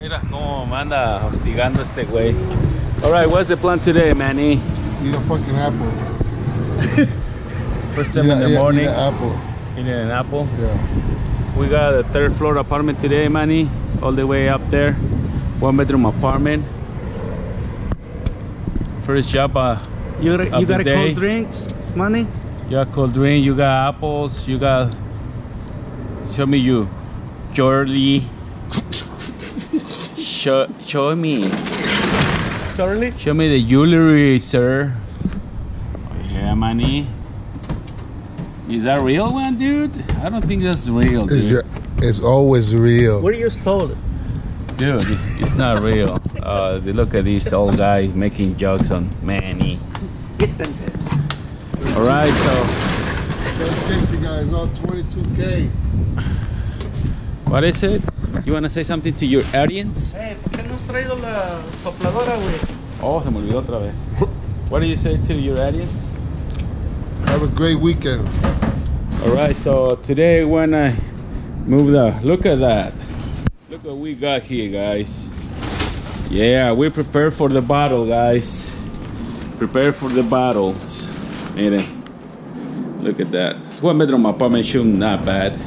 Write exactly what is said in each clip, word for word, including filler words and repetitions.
Mira cómo me anda hostigando este güey. Alright, what's the plan today, Manny? Eat a fucking apple. First time yeah, in the yeah, morning. Eat an apple. Eating an apple. Yeah. We got a third floor apartment today, Manny. All the way up there. One bedroom apartment. First job uh, You got, of you the got a day. cold drinks, money? You got cold drink, you got apples, you got... Show me you. Jewelry. show, show me. Charlie? Show me the jewelry, sir. Oh, yeah, Manny. Is that real one, dude? I don't think that's real, dude. It's, your, it's always real. Where you stole it? Dude, it's not real. Uh, look at this old guy making jokes on Manny. All right, so. Those gypsy guys all twenty-two K. What is it? You want to say something to your audience? Hey, ¿por qué no has traído la sopladora, güey? Oh, se me olvidó otra vez. What do you say to your audience? Have a great weekend. All right, so today when I move the, look at that. Look what we got here, guys. Yeah, we prepared for the battle, guys. Prepare for the battles. Miren. Look at that. It's one bedroom apartment, shoot, not bad.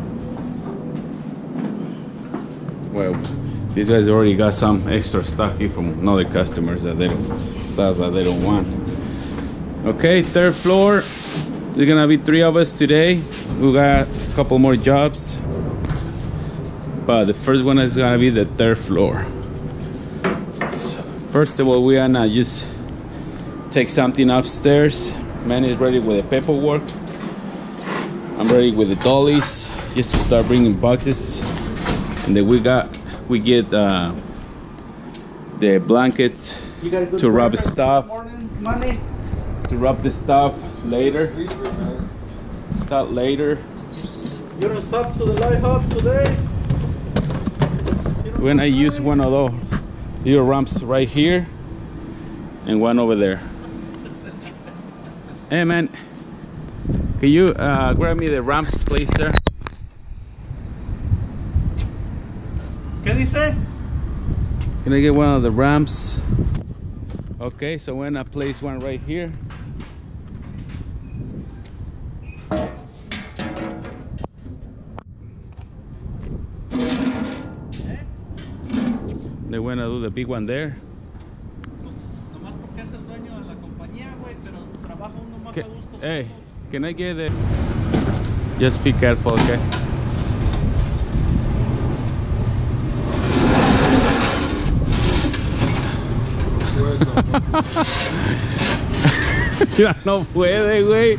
Well, these guys already got some extra stock here from other customers that they don't, stuff that they don't want. Okay, third floor. There's gonna be three of us today. We got a couple more jobs, but the first one is gonna be the third floor. So first of all, we are gonna just take something upstairs. Man is ready with the paperwork. I'm ready with the dollies, just to start bringing boxes. And then we got, we get uh, the blankets to rub stuff. Money? To rub the stuff later. Sleeping, Start later. You don't stop to the light hub today? When I use one of those little ramps right here and one over there. Hey man, can you uh, grab me the ramps, please, sir? ¿Qué dice? Can I get one of the ramps? Okay, so when I place one right here. Then when I do the big one there. Nomás porque es el dueño de la compañía, güey, pero trabaja uno más a gusto. Hey, can I get it? Just be careful, okay? Ya no puede, güey.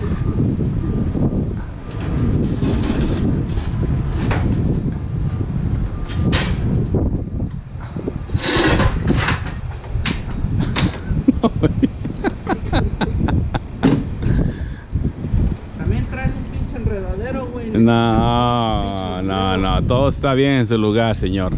También traes un pinche enredadero, güey. No, no, no, todo está bien en su lugar, señor.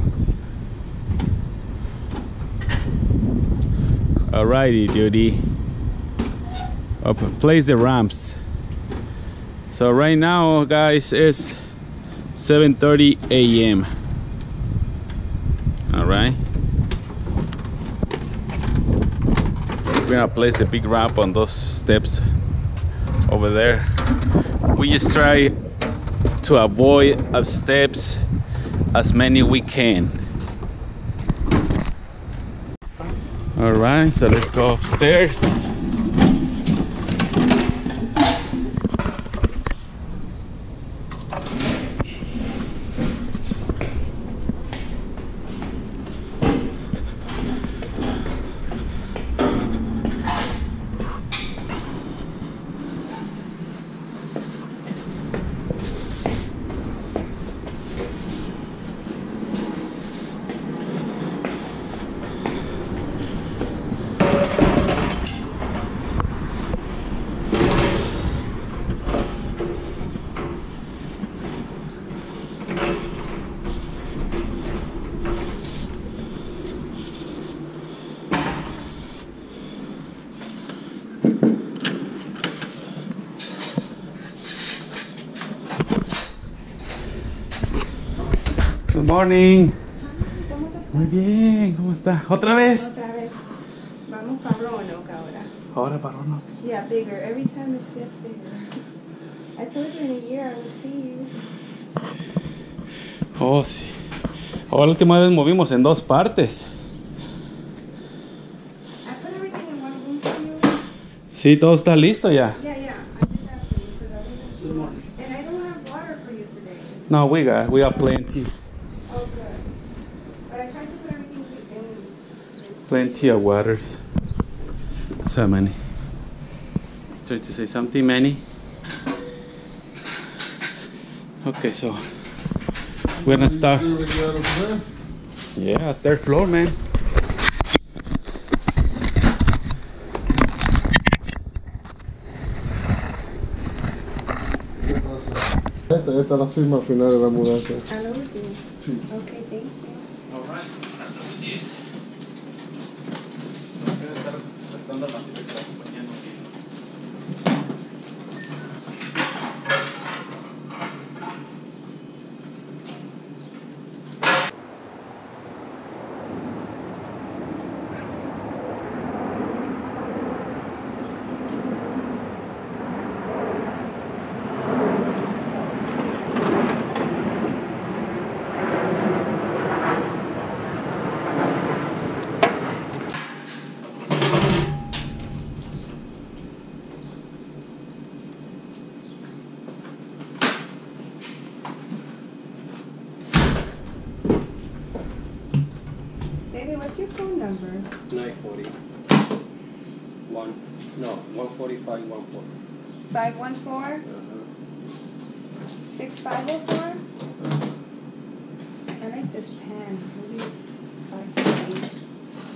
Alrighty, duty. Up, place the ramps. So right now, guys, it's seven thirty A M All right. We're gonna place a big ramp on those steps over there. We just try to avoid of steps as many we can. All right, so let's go upstairs. Good morning. Muy bien, ¿cómo está? ¿Otra vez? Otra vez. Vamos para Roanoke ahora. Ahora para Roanoke. Yeah, bigger. Every time it gets bigger. I told you in a year I would see you. Oh, sí. Ahora la última vez movimos en dos partes. I put everything in one room for you. Sí, todo está listo ya. Yeah, yeah. I did that for you because I wasn't sure. And I don't have water for you today. No, we got, we got plenty. Oh, good. But I tried to put everything in. Plenty of waters. So many. Try to say something, Manny. Okay, so we're gonna start. You already got us there? Yeah, third floor, man. ¿Qué pasa? Esta, esta es la firma final de la mudanza. A la última. Sí. Okay, thank you. All right, let's do this. Baby, what's your phone number? nine forty. One, no, one forty-five, one forty. five one four, six five oh four? I like this pen. Maybe buy some of these.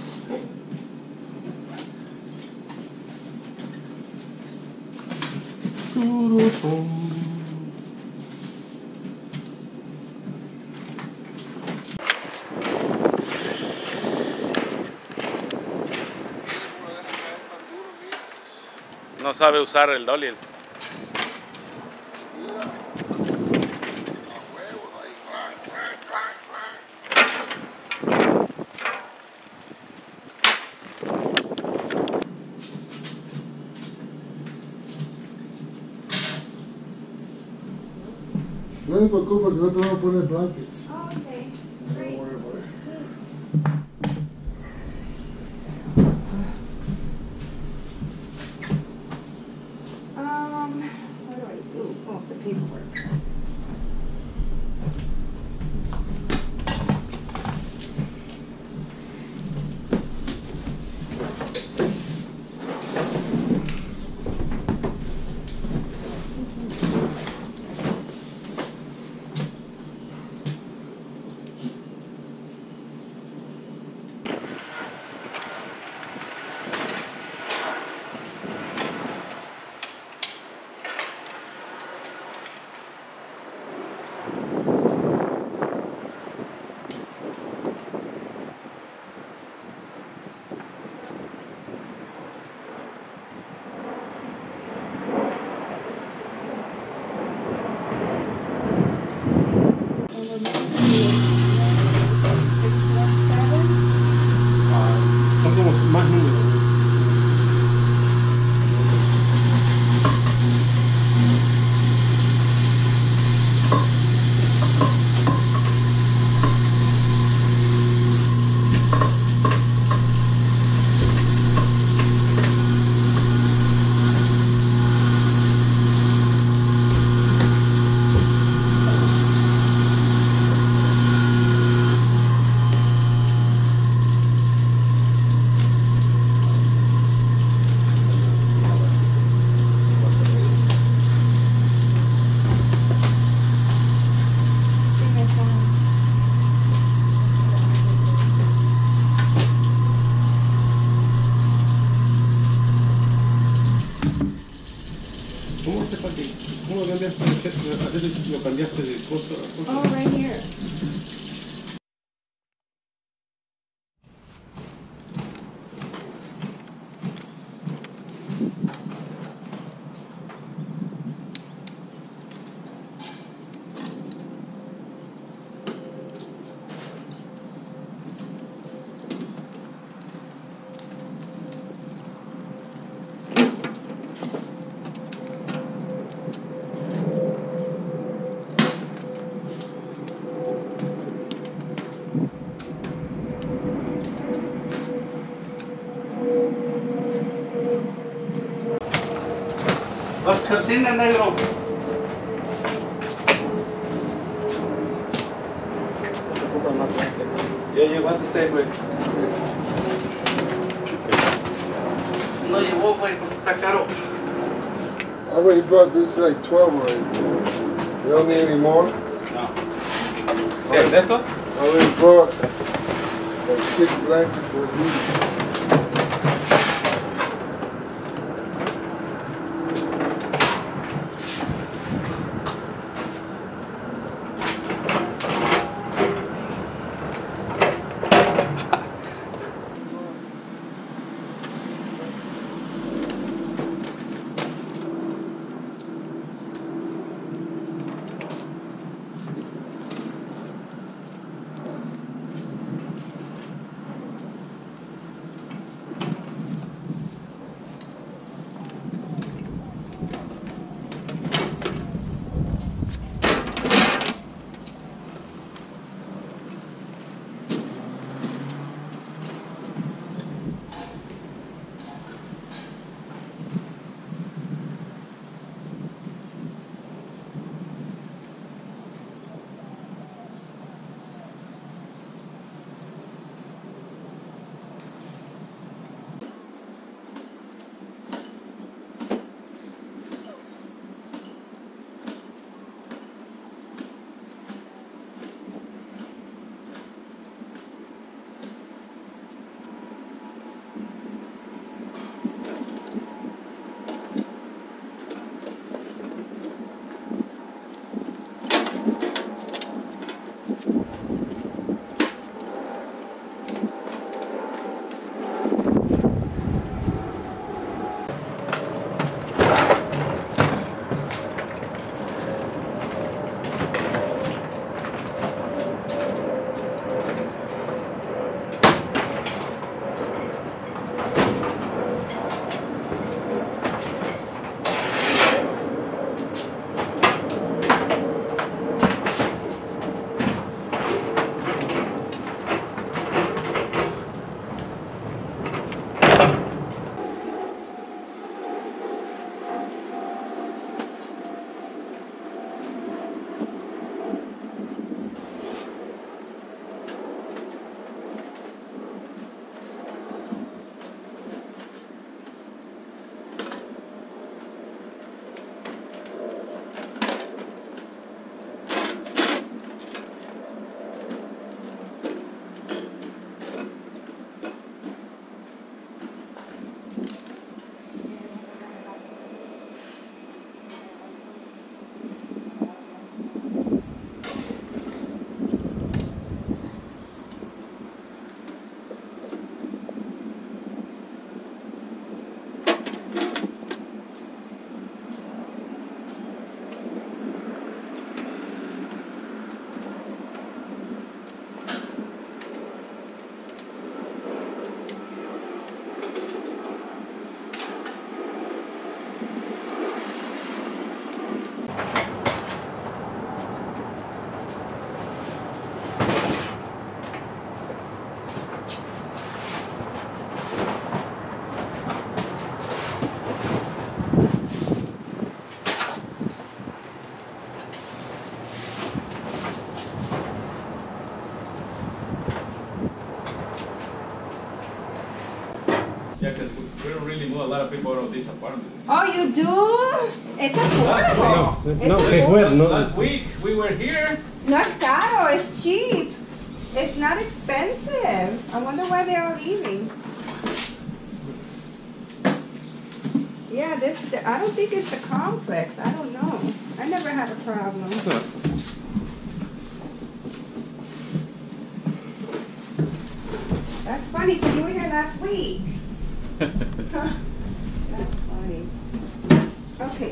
No sabe usar el dolly. No se preocupe que no te vamos a poner blankets. Oh, okay. Great. Don't worry about it. Thanks. Um, what do I do? Oh, the paperwork. Son como más números. ¿Cómo te pasó? ¿Cómo cambiaste de lo cambiaste de costo a costo? Oh, right here. Cocina, negro. Ya llegó antes de, güey. No llevó, güey, porque está caro. I already brought this like twelve already. You don't need any more? No. ¿Qué? ¿De estos? I already brought like six blankets for you. Yeah, because we don't really move a lot of people out of these apartments. Oh, you do? It's affordable. No, It's no, affordable. que fue, no. Last week we were here. Not caro, it's cheap. It's not expensive. I wonder why they're all leaving. Yeah, this, I don't think it's the complex. I don't know. I never had a problem. That's funny, so you were here last week. That's funny. Okay.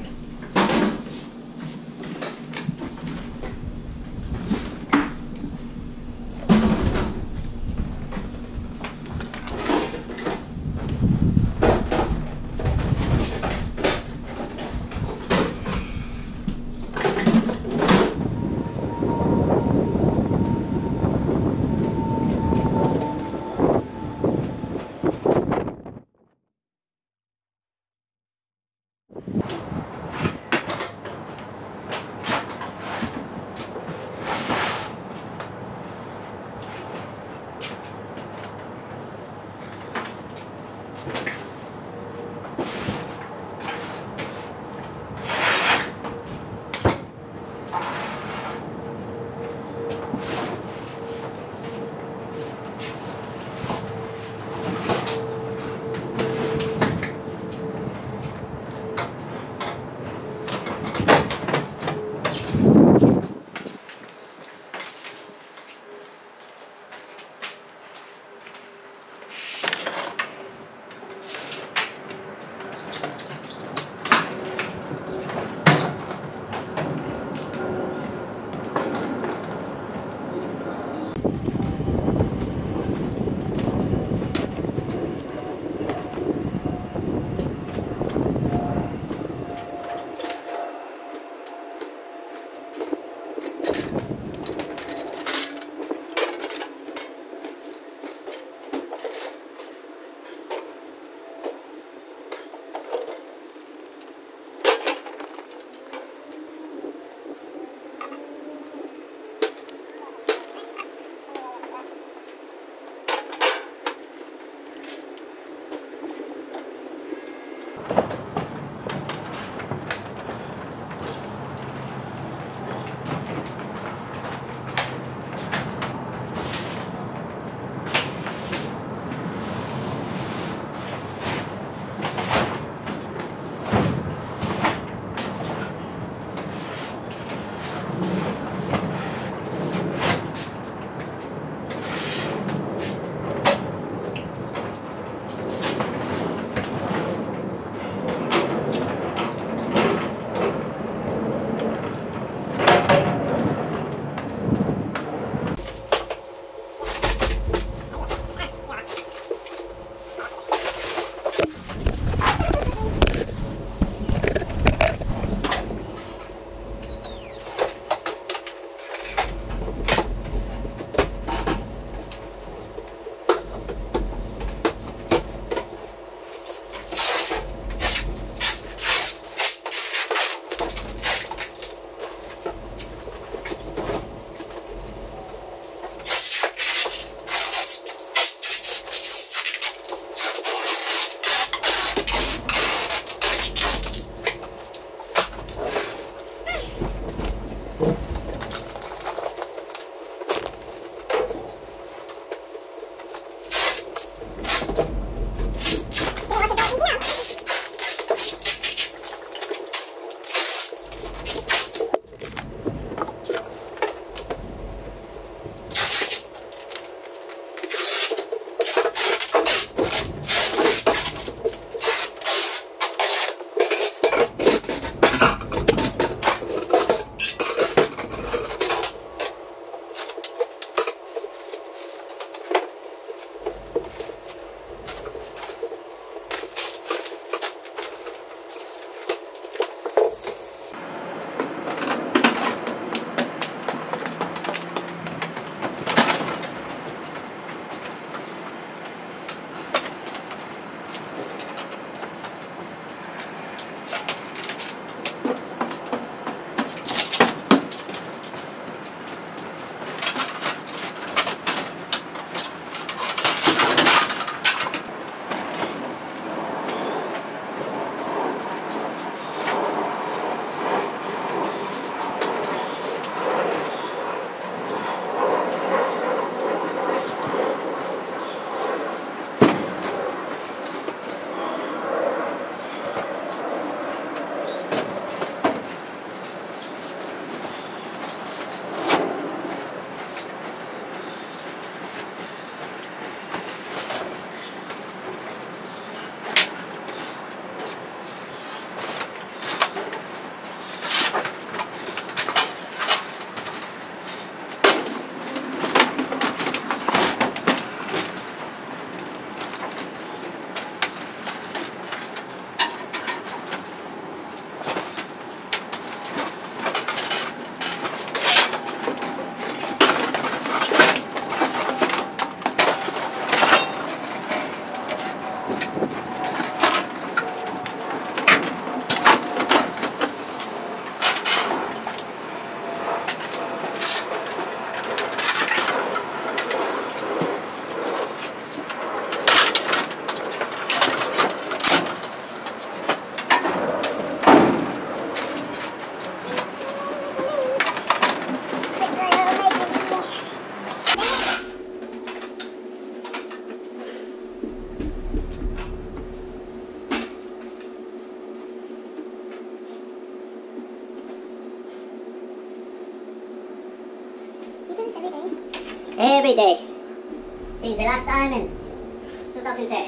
every day since the last time in two thousand seven.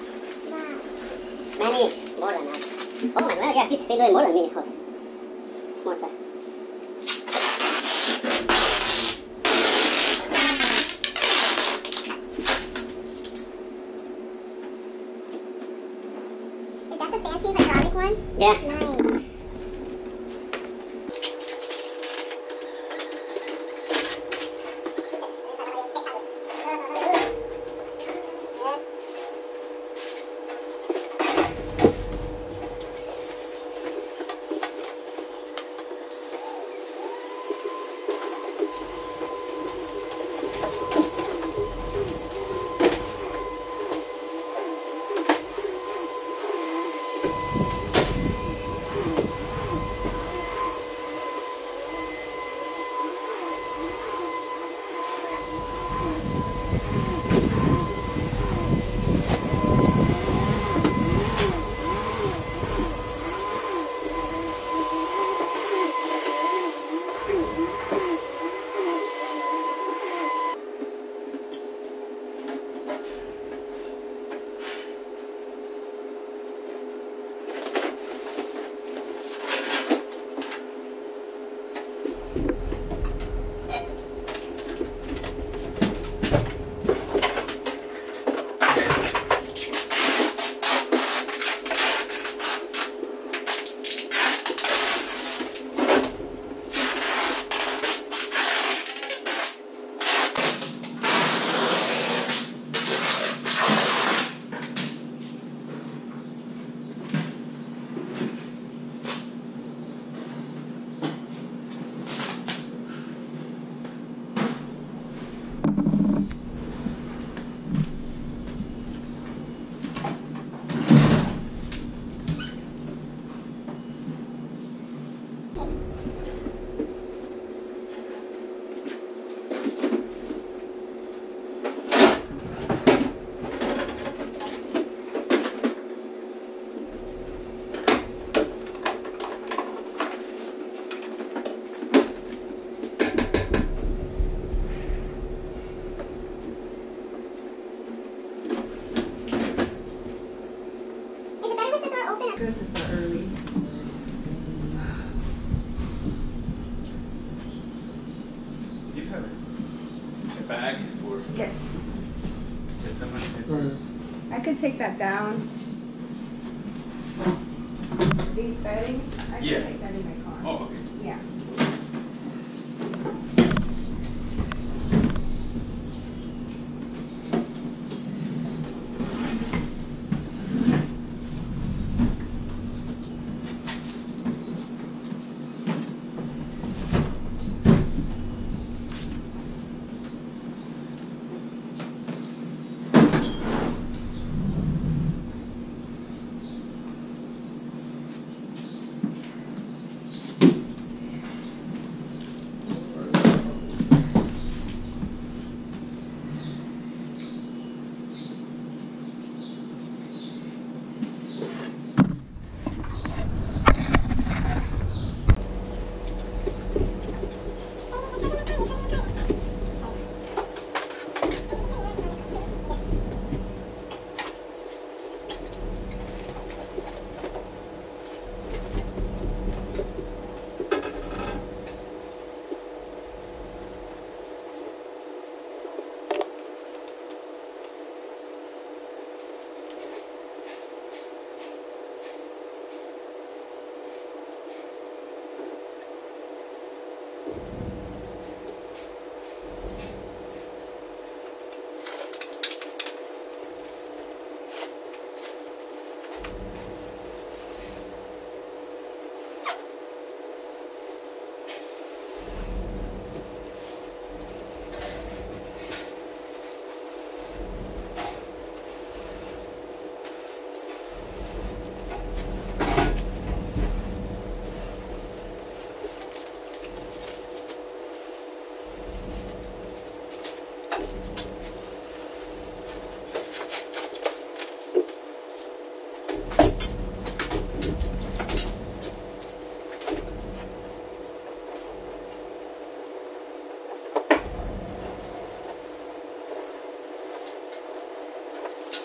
Many, more than that. Oh, Manuel, yeah, he's been doing more than me, Jose. More time. Is that the fancy hydraulic one? Yeah. Nice. Good to start early. You have a bag for Yes. just someone Go ahead. I could take that down. These beddings, I can Yeah. take that in my car. Oh, okay. Yeah.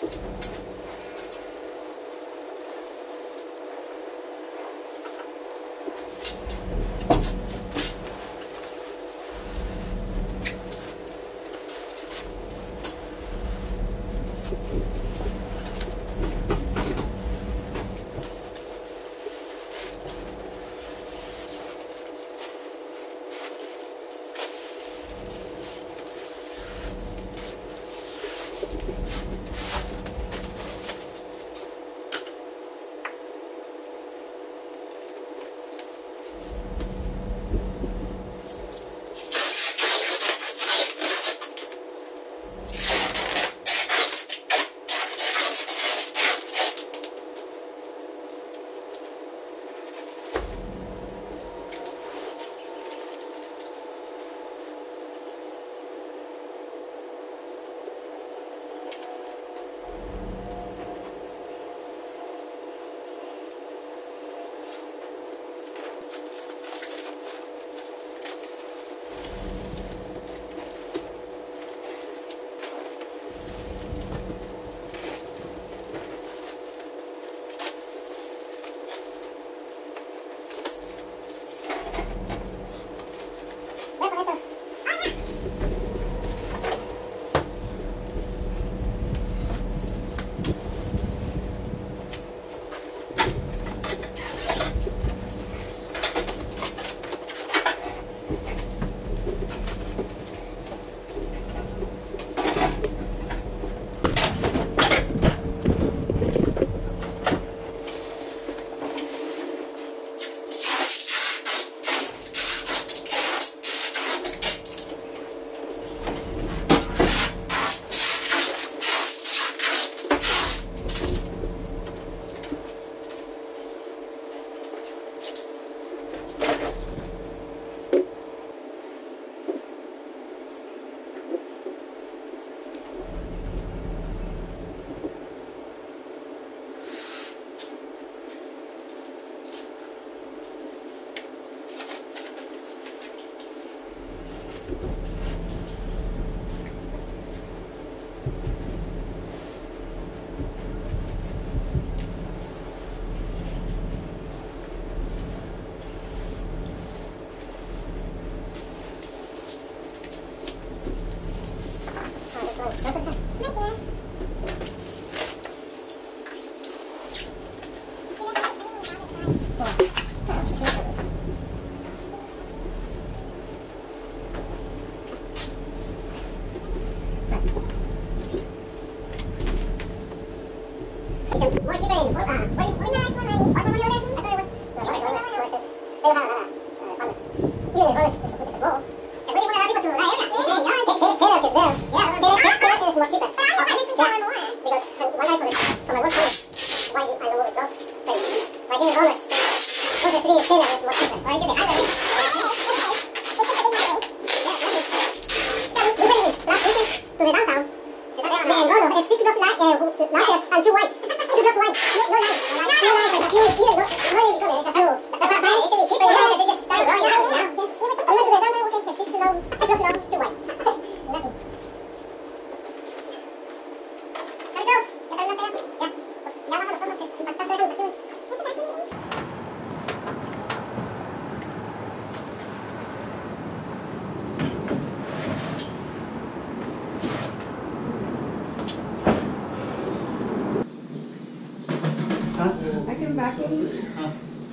I can vacuum. Ah.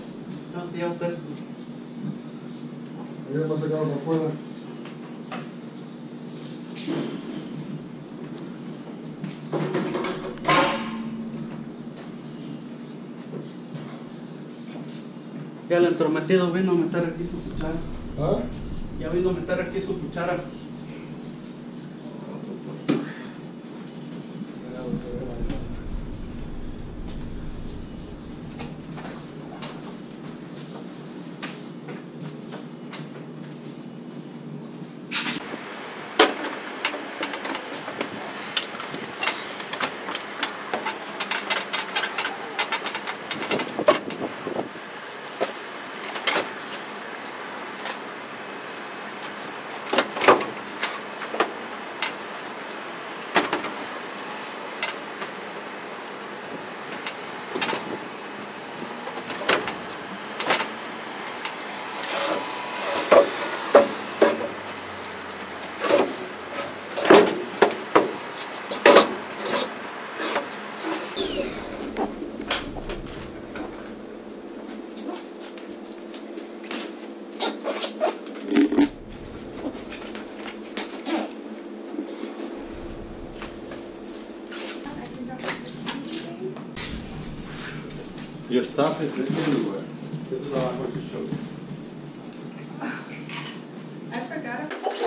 No, ya estás. Ya lo sacaron de afuera. Ya el entrometido vino a meter aquí su cuchara. ¿Ah? Ya vino a meter aquí su cuchara. Your stuff is everywhere. This is all I'm going to show you. I forgot.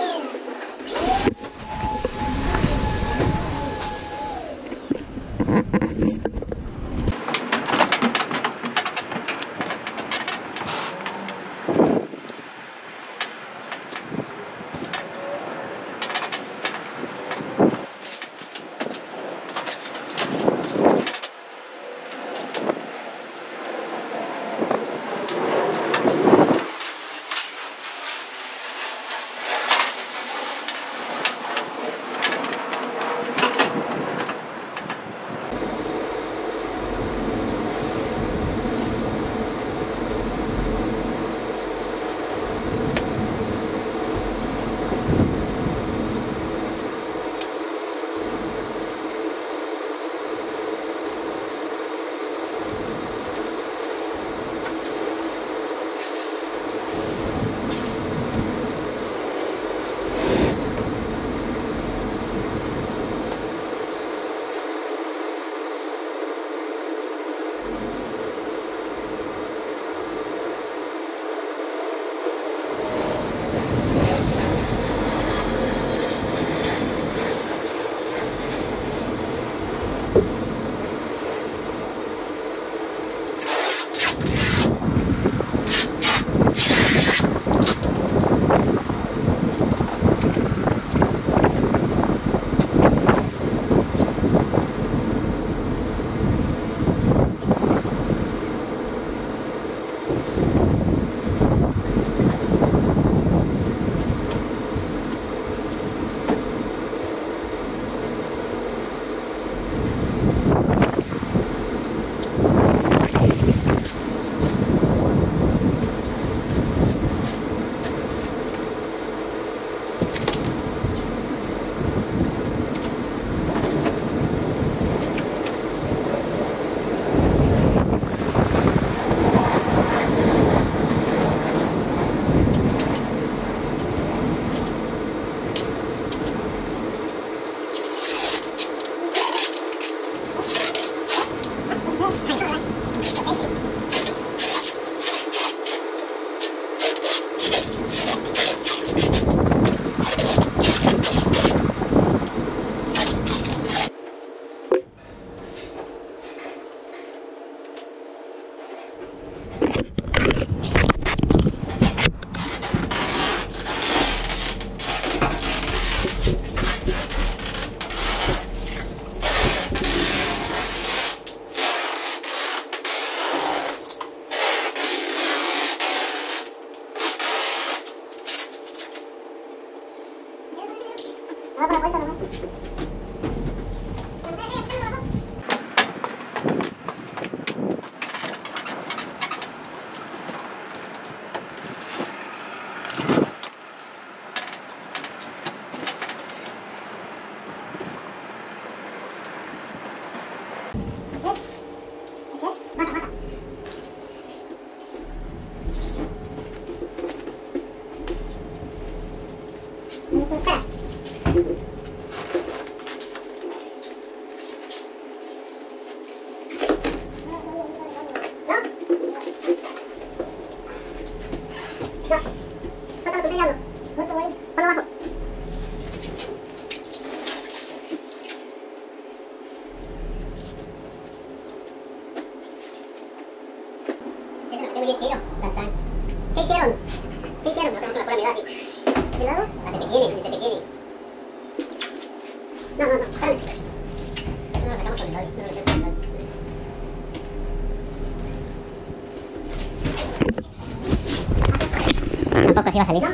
Tampoco así va a salir.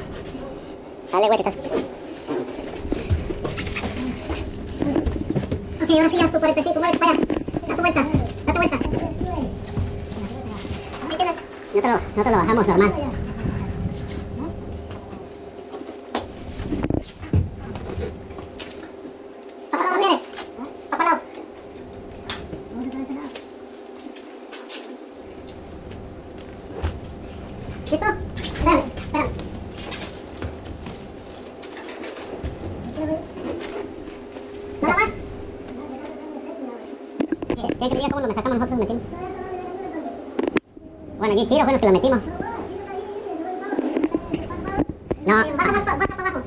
Dale, güey, te estás escuchando. Ok, ahora sí, haz tu cuarenta y cinco, muévete para allá. Da tu vuelta, da tu vuelta. Ahí tienes. No te lo, no te lo bajamos normal. Papalao, ¿no quieres? Papalao. ¿Listo? Espérame, espérame. ¿Nada más? ¿Quieres que le diga cómo nos sacamos nosotros metimos? Bueno, yo y Tiro fuimos los que lo metimos. No. Baja más, baja para abajo.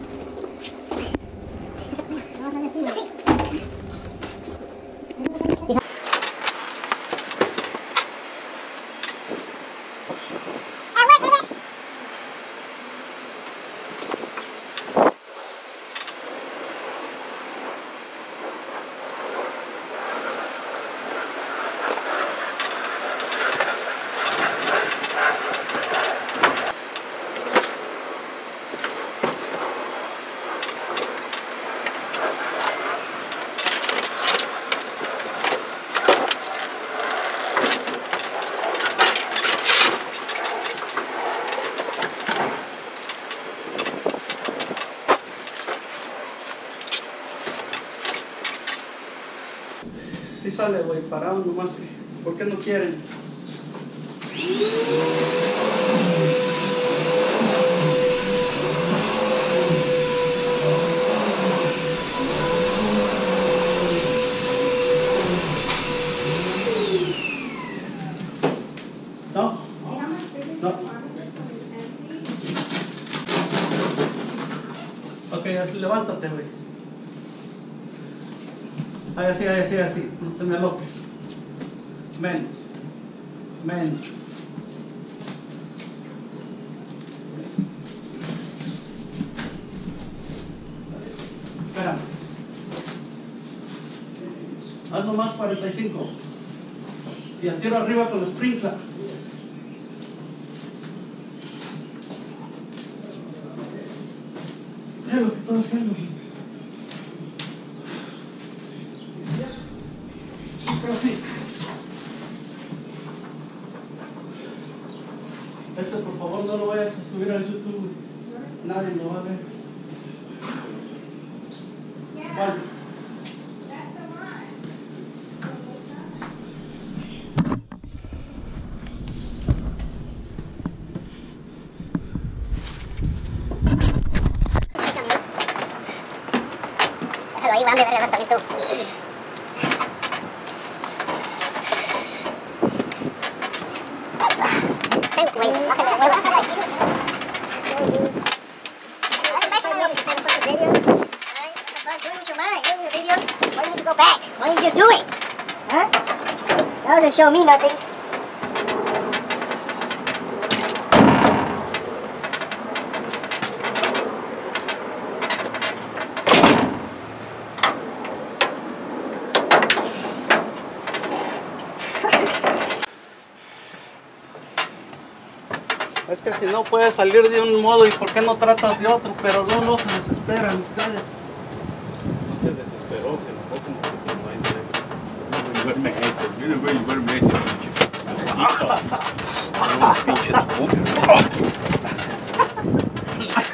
Sí sale, güey, parado nomás. ¿Por qué no quieren? No, no. Ok, levántate, güey. Ay, así, ay, así, así. No te me aloques. Menos. Menos. Espérame. Haz nomás cuarenta y cinco. Y al tiro arriba con los sprinkler. Mira lo que estoy haciendo. Casi. Este, por favor, no lo vayas a subir al YouTube. Nadie lo va a ver. ¿Cuál? Déjalo ahí, hombre, vas a salir tú. Wait, bájale, bájale, bájale. Why don't you just do it? Huh? That doesn't show me nothing. Es que si no puedes salir de un modo, ¿y por qué no tratas de otro? Pero no, no se desesperan ustedes. No se desesperó, se enojó como que no hay interés. Duerme ese, mira, güey, duerme ese, pinche. Malditos. Son unos pinches putos.